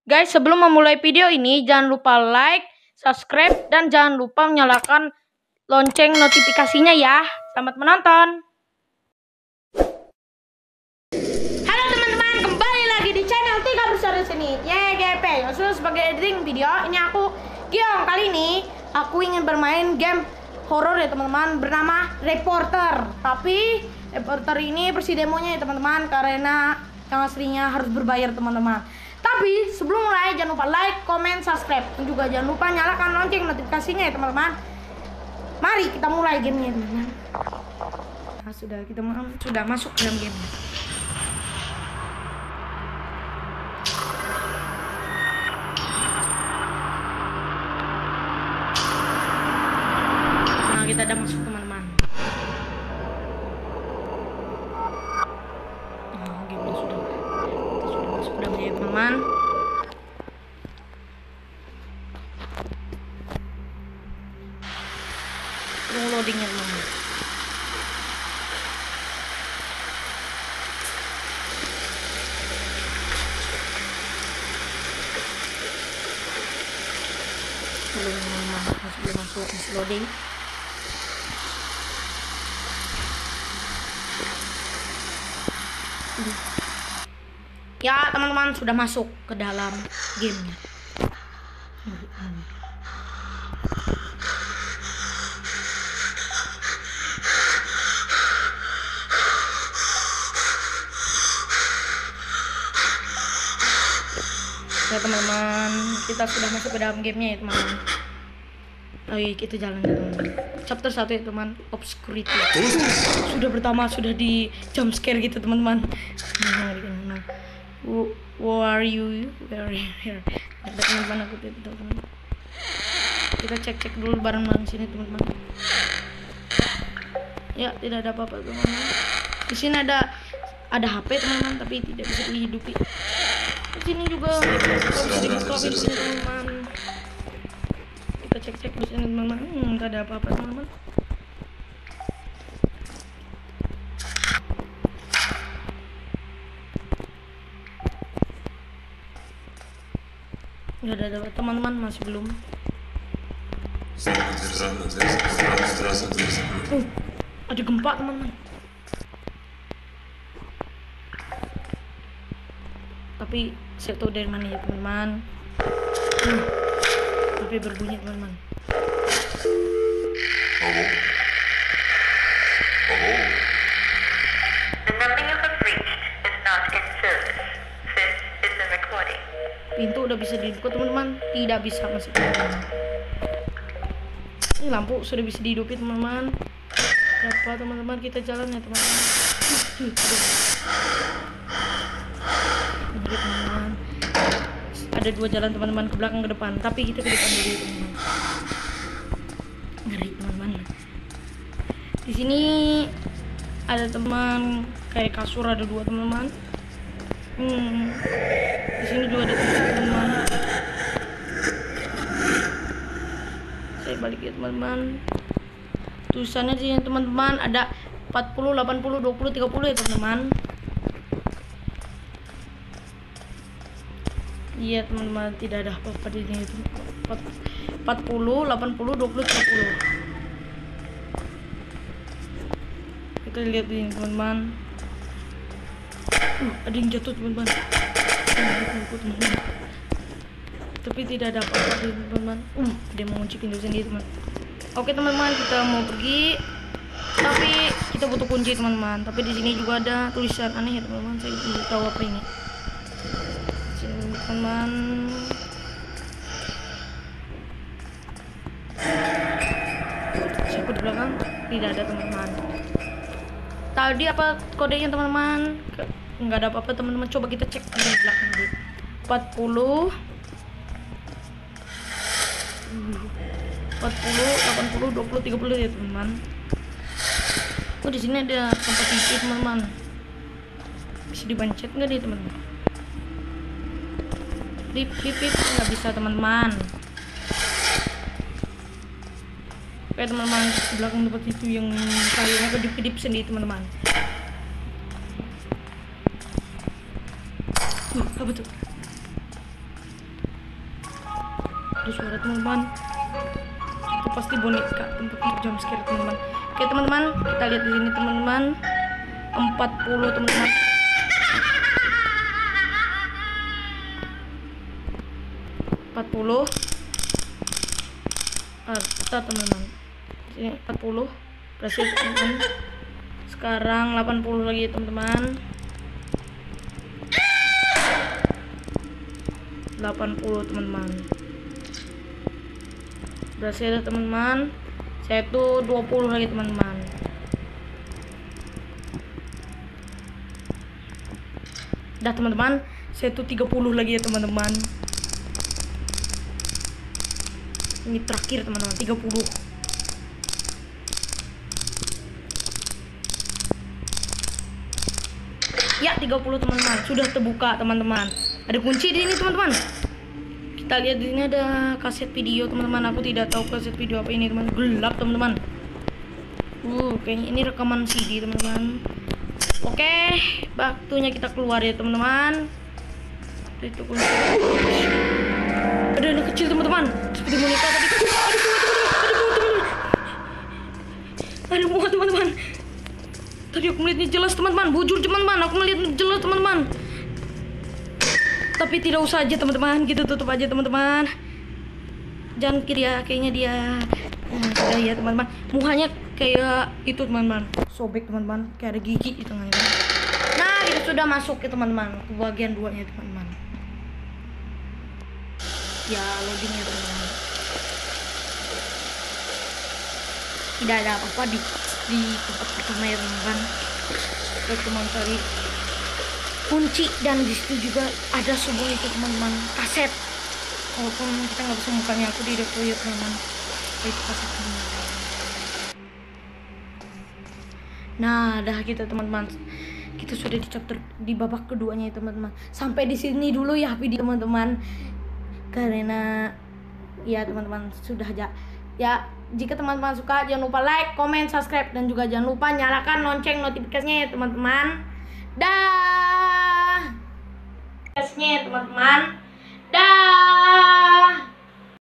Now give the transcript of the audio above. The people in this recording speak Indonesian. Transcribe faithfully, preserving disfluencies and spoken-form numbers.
Guys, sebelum memulai video ini, jangan lupa like, subscribe, dan jangan lupa menyalakan lonceng notifikasinya ya. Selamat menonton. Halo teman-teman, kembali lagi di channel Tiga Bersaudara Seni Y G P. Maksudnya sebagai editing video, ini aku Giong. Kali ini aku ingin bermain game horor ya teman-teman, bernama Reporter. Tapi Reporter ini versi demonya ya teman-teman, karena yang aslinya harus berbayar teman-teman. Tapi sebelum mulai jangan lupa like, comment, subscribe, dan juga jangan lupa nyalakan lonceng notifikasinya ya teman-teman. Mari kita mulai gamenya teman-teman. Nah, sudah kita sudah masuk dalam game. Nah, kita udah masuk teman-teman. Nah, gamenya sudah kita sudah masuk dalam game teman-teman. Tunggu loadingnya teman-teman. Belum masuk, masih belum masuk, masih loading. Ya teman-teman, sudah masuk ke dalam gamenya. Ya teman-teman, kita sudah masuk ke dalam gamenya ya teman-teman. Oh iya, kita jalan ya teman-teman. Chapter satu ya teman, Obscurity. Sudah pertama, sudah di jump scare gitu teman-teman. Nah, Who, who are you? Where are you here? Ada teman-teman aku tidak tahu teman. Kita cek-cek dulu barang-barang sini teman-teman. Ya, tidak ada apa-apa teman-teman. Di sini ada ada H P teman-teman, tapi tidak bisa dihidupi. Di sini juga bisa dihidupi teman-teman. Kita cek-cek di sini teman-teman. Hmm, tidak ada apa-apa teman-teman. Nggak ada teman-teman, masih belum. Uh, ada gempa teman-teman. Tapi saya tahu dari mana ya teman-teman. Hmm, tapi berbunyi teman-teman. Halo. Halo. The number you have reached is not in service. This is a recording. Pintu udah bisa dibuka teman-teman, tidak bisa masuk teman-teman. Ini lampu sudah bisa dihidupi teman-teman. Berapa teman-teman, kita jalan ya teman-teman. Ini teman-teman. Ada dua jalan teman-teman, ke belakang ke depan, tapi kita ke depan dulu teman-teman. Ngeri teman-teman. Di sini ada teman kayak kasur, ada dua teman-teman. Hmm. Di sini juga ada teman-teman. Saya balik ya teman-teman. Tulisannya di sini teman-teman ada empat puluh, delapan puluh, dua puluh, tiga puluh ya teman-teman. Iya teman-teman, tidak ada apa-apa di sini itu. empat puluh, delapan puluh, dua puluh, tiga puluh. Kita lihat ini teman-teman. Uh, ada yang jatuh teman-teman. Tapi tidak ada apa-apa teman-teman. Uh, dia mau kunci pintu sendiri teman. Oke teman-teman, kita mau pergi. Tapi kita butuh kunci teman-teman. Tapi di sini juga ada tulisan aneh ya teman-teman. Saya tidak tahu apa ini. Sini teman-teman. Siapa di belakang? Tidak ada teman-teman. Tadi apa kodenya teman-teman? Nggak ada apa-apa teman-teman, coba kita cek di belakang dulu. empat puluh, delapan puluh, dua puluh, tiga puluh ya teman-teman. Oh, di sini ada tempat isi teman-teman. Bisa dipencet nggak nih teman-teman? Pip pip pip, nggak bisa teman-teman. Oke teman-teman, di belakang tempat itu yang kayaknya kedip-kedip sendiri teman-teman. Uh, apa tuh? Ada suara teman-teman. Itu pasti boneka tempat jump scare teman-teman. Oke teman-teman, kita lihat di sini teman-teman. empat puluh teman-teman. empat puluh. Ada teman-teman. Sini empat puluh. Berhasil teman-teman. Sekarang delapan puluh lagi teman-teman. delapan puluh teman-teman. Berhasil teman-teman. Saya tuh dua puluh lagi teman-teman. Dah teman-teman, saya tuh tiga puluh lagi ya teman-teman. Ini terakhir teman-teman, tiga puluh. Ya, tiga puluh teman-teman. Sudah terbuka teman-teman. Ada kunci di sini teman-teman. Kita lihat di sini ada kaset video teman-teman. Aku tidak tahu kaset video apa ini teman. Gelap teman-teman. Uh, kayaknya ini rekaman C D teman-teman. Oke, waktunya kita keluar ya teman-teman. Itu kunci. Ada anak kecil teman-teman. Seperti boneka tadi. Aduh, aduh, muat teman-teman. Tadi aku melihatnya jelas teman-teman. Bujur teman-teman. Aku melihat jelas teman-teman. Tapi tidak usah aja teman-teman, kita tutup aja teman-teman. Jangan kiri ya, kayaknya dia nah, sudah ya teman-teman. Mukanya kayak itu teman-teman, sobek teman-teman, kayak ada gigi di tengahnya. Nah, kita sudah masuk ya teman-teman ke bagian dua nya teman-teman. Ya, loading ya teman-teman. Tidak ada apa-apa di di tempat pertama ya teman-teman. Kita cuma cari kunci dan di situ juga ada sebuah itu teman-teman, kaset. Walaupun kita nggak bisa mukanya, aku tidak tahu ya teman-teman. Itu kaset teman-teman. Nah, dah kita teman-teman. Kita sudah di chapter di babak keduanya ya teman-teman. Sampai di sini dulu ya video teman-teman. Karena ya teman-teman sudah aja. Ya, jika teman-teman suka jangan lupa like, comment, subscribe dan juga jangan lupa nyalakan lonceng notifikasinya ya teman-teman. Dah. Tesnya teman-teman. Dah.